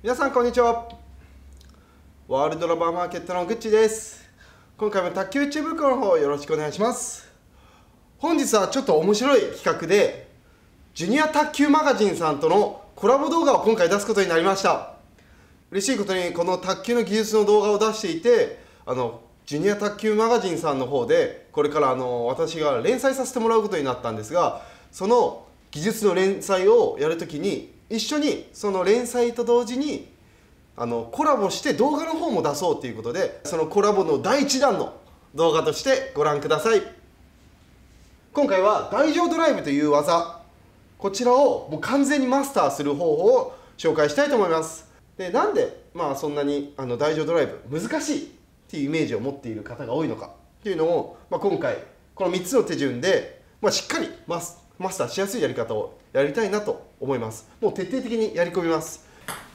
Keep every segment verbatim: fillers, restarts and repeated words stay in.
皆さんこんにちは。ワールドラバーマーケットのグッチです。今回も卓球 YouTube の方よろしくお願いします。本日はちょっと面白い企画でジュニア卓球マガジンさんとのコラボ動画を今回出すことになりました。嬉しいことにこの卓球の技術の動画を出していて、あのジュニア卓球マガジンさんの方でこれからあの私が連載させてもらうことになったんですが、その技術の連載をやるときに一緒にその連載と同時にあのコラボして動画の方も出そうということで、そのコラボのだいいちだんの動画としてご覧ください。今回は台上ドライブという技、こちらをもう完全にマスターする方法を紹介したいと思います。でなんで、まあ、そんなにあの台上ドライブ難しいっていうイメージを持っている方が多いのかっていうのを、まあ、今回このみっつの手順で、まあ、しっかりマスマスターしやすいやり方をやりたいなと思います。もう徹底的にやり込みます。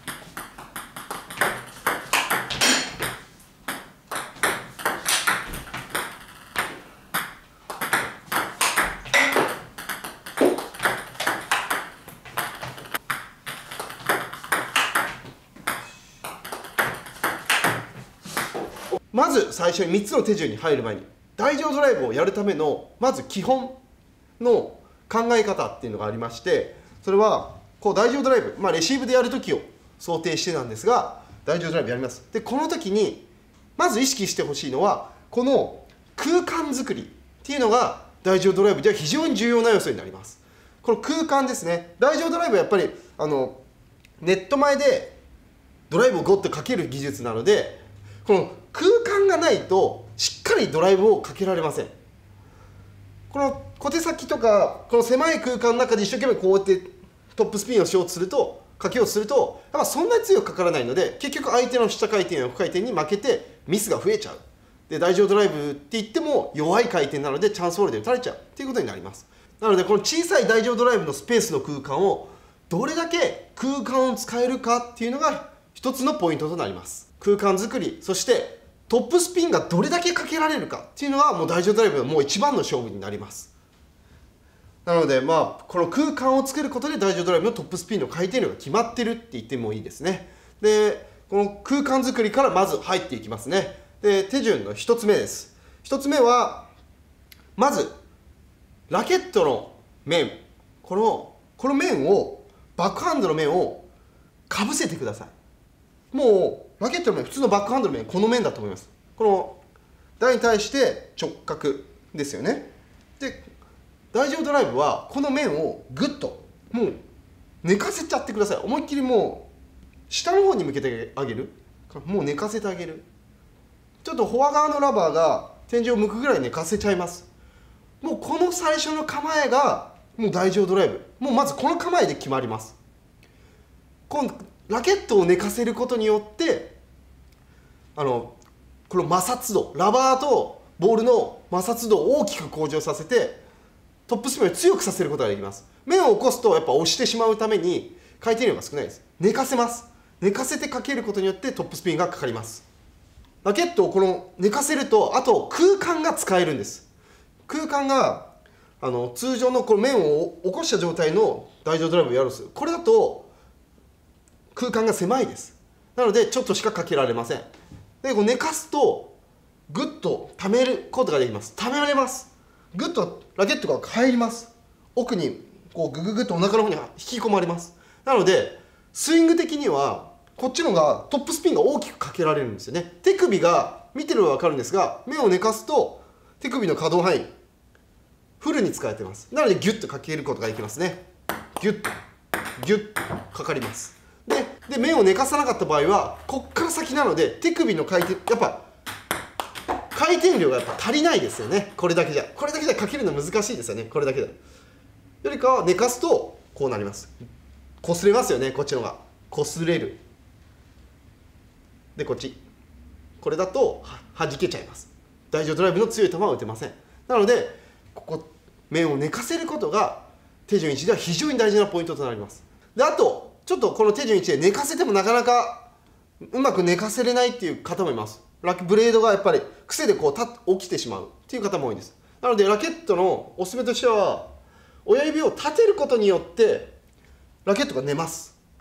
まず最初にみっつの手順に入る前に、台上ドライブをやるためのまず基本の考え方っていうのがありまして、それはこう台上ドライブ、まあ、レシーブでやるときを想定してなんですが、台上ドライブやります。でこの時にまず意識してほしいのはこの空間作りっていうのが台上ドライブでは非常に重要な要素になります。この空間ですね。台上ドライブはやっぱりあのネット前でドライブをゴッとかける技術なので、この空間がないとしっかりドライブをかけられません。この小手先とかこの狭い空間の中で一生懸命こうやってトップスピンをしようとするとかけようとするとやっぱそんなに強くかからないので、結局相手の下回転や横回転に負けてミスが増えちゃう。で台上ドライブって言っても弱い回転なのでチャンスホールで打たれちゃうっていうことになります。なのでこの小さい台上ドライブのスペースの空間をどれだけ空間を使えるかっていうのが一つのポイントとなります。空間作り、そしてトップスピンがどれだけかけられるかっていうのがもう台上ドライブのもう一番の勝負になります。なのでまあこの空間を作ることで台上ドライブのトップスピンの回転量が決まってるって言ってもいいですね。でこの空間作りからまず入っていきますね。で手順のひとつめです。ひとつめはまずラケットの面、このこの面をバックハンドの面をかぶせてください。もうラケットの面、普通のバックハンドの面、この面だと思います。この台に対して直角ですよね。で台上ドライブはこの面をグッともう寝かせちゃってください。思いっきりもう下の方に向けてあげる。もう寝かせてあげる。ちょっとフォア側のラバーが天井を向くぐらい寝かせちゃいます。もうこの最初の構えがもう台上ドライブ。もうまずこの構えで決まります。今度ラケットを寝かせることによってあのこの摩擦度、ラバーとボールの摩擦度を大きく向上させてトップスピンを強くさせることができます。面を起こすとやっぱ押してしまうために回転量が少ないです。寝かせます。寝かせてかけることによってトップスピンがかかります。ラケットをこの寝かせるとあと空間が使えるんです。空間があの通常のこの面を起こした状態の台上ドライブをやるんです。これだと空間が狭いです。なのでちょっとしかかけられません。でこう寝かすとグッと溜めることができます。溜められます。グッとラケットが入ります。奥にこうグググッとお腹の方に引き込まれます。なのでスイング的にはこっちのがトップスピンが大きくかけられるんですよね。手首が見てれば分かるんですが、目を寝かすと手首の可動範囲フルに使えてます。なのでギュッとかけることができますね。ギュッギュッとかかります。でで目を寝かさなかった場合はこっから先なので手首の回転やっぱ回転量がやっぱ足りないですよね。これだけじゃこれだけじゃかけるの難しいですよね。これだけでよりかは寝かすとこうなります。擦れますよね。こっちのが擦れる。でこっちこれだとはじけちゃいます。台上ドライブの強い球は打てません。なのでここ面を寝かせることが手順いちでは非常に大事なポイントとなります。であとちょっとこの手順いちで寝かせてもなかなかうまく寝かせれないっていう方もいます。ブレードがやっぱり癖でこうた起きてしまうっていう方も多いんです。なのでラケットのおすすめとしては親指を立てることによってラケットが寝ます。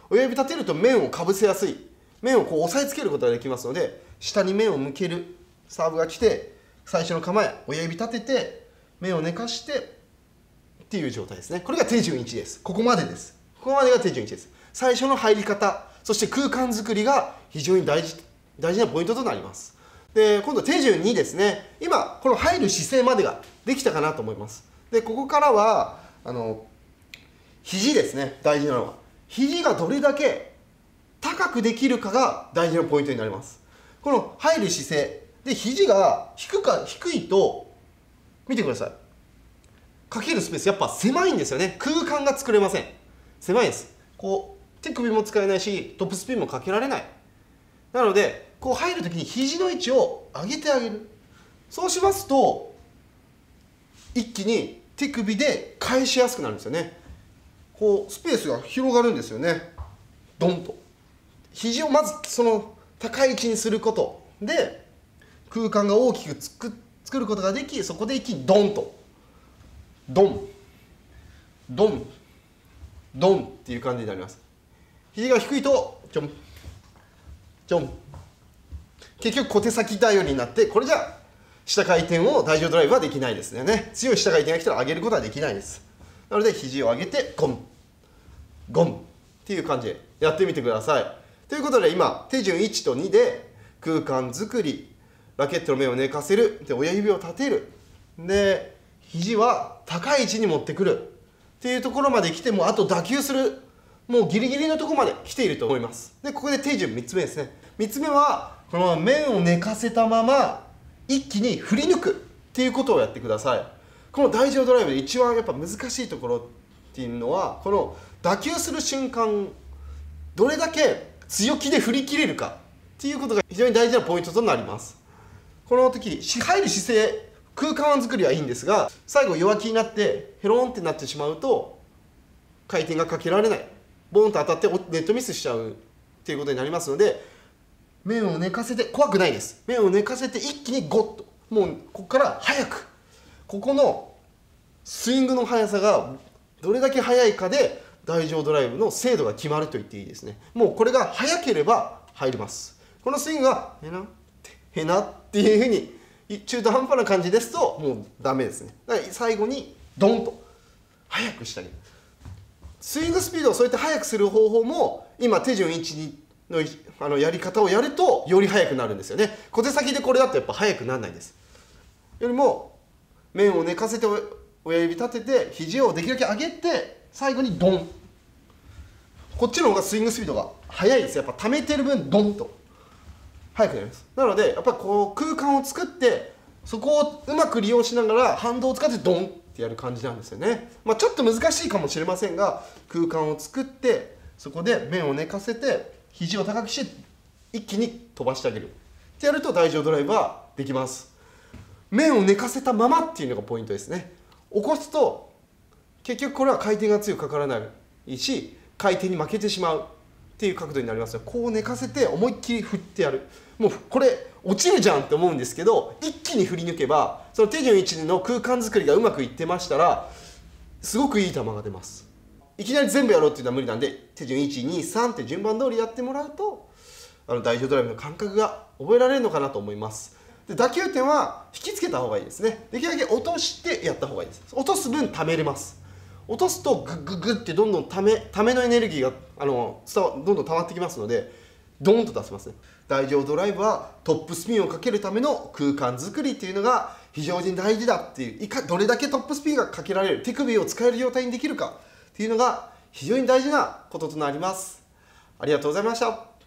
親指立てると面をかぶせやすい、面をこう押さえつけることができますので、下に面を向けるサーブが来て、最初の構え親指立てて面を寝かしてっていう状態ですね。これが手順いちです。ここまでです。ここまでが手順いちです。最初の入り方、そして空間作りが非常に大事大事なポイントとなります。で、今度手順にですね。今この入る姿勢までができたかなと思います。で、ここからはあの肘ですね。大事なのは肘がどれだけ高くできるかが大事なポイントになります。この入る姿勢で肘が低か低いと見てください。かけるスペースやっぱ狭いんですよね。空間が作れません。狭いです。こう手首も使えないしトップスピンもかけられない。なのでこう入るときに肘の位置を上げてあげる。そうしますと一気に手首で返しやすくなるんですよね。こうスペースが広がるんですよね。ドンと肘をまずその高い位置にすることで空間が大きくつく作ることができ、そこで一気にドンとドンドンドンっていう感じになります。肘が低いとちょんちょん、結局小手先頼りになって、これじゃ下回転を台上ドライブはできないですね。強い下回転が来たら上げることはできないです。なので肘を上げてゴンゴンっていう感じでやってみてください。ということで今手順いちとにで空間作り、ラケットの面を寝かせる、で親指を立てる、で肘は高い位置に持ってくるっていうところまで来て、もあと打球するもうギリギリのところまで来ていると思います。でここで手順みっつめですね。みっつめはこの面を寝かせたまま一気に振り抜くっていうことをやってください。この台上ドライブで一番やっぱ難しいところっていうのは、この打球する瞬間どれだけ強気で振り切れるかっていうことが非常に大事なポイントとなります。この時入る姿勢、空間作りはいいんですが、最後弱気になってヘロンってなってしまうと回転がかけられない、ボーンと当たってネットミスしちゃうっていうことになりますので、面を寝かせて、怖くないです。面を寝かせて一気にゴッと、もうここから速く、ここのスイングの速さがどれだけ速いかで台上ドライブの精度が決まると言っていいですね。もうこれが速ければ入ります。このスイングがへなへなっていうふうに中途半端な感じですともうダメですね。だから最後にドンと速くしてあげる。スイングスピードをそうやって速くする方法も今手順いちのあのやり方をやるとより速くなるんですよね。小手先でこれだとやっぱ速くならないです。よりも面を寝かせて親指立てて肘をできるだけ上げて最後にドン、こっちの方がスイングスピードが速いです。やっぱ溜めてる分ドンと速くなります。なのでやっぱこう空間を作ってそこをうまく利用しながら反動を使ってドンってやる感じなんですよね。まあ、ちょっと難しいかもしれませんが、空間を作ってそこで面を寝かせて肘を高くして一気に飛ばしてあげるってやると台上ドライブはできます。面を寝かせたままっていうのがポイントですね。起こすと結局これは回転が強くかからないし回転に負けてしまうっていう角度になりますので、こう寝かせて思いっきり振ってやる。もうこれ落ちるじゃんって思うんですけど、一気に振り抜けばその手順いちの空間作りがうまくいってましたらすごくいい球が出ます。いきなり全部やろうっていうのは無理なんで、手順いち、に、さんって順番通りやってもらうとあの台上ドライブの感覚が覚えられるのかなと思います。で打球点は引きつけた方がいいですね。できるだけ落としてやった方がいいです。落とす分溜めれます。落とすとグッグッグッってどんどんためためのエネルギーがあの伝わどんどん溜まってきますのでドーンと出せますね。台上ドライブはトップスピンをかけるための空間作りっていうのが非常に大事だっていう、いかどれだけトップスピンがかけられる、手首を使える状態にできるかっていうのが非常に大事なこととなります。ありがとうございました。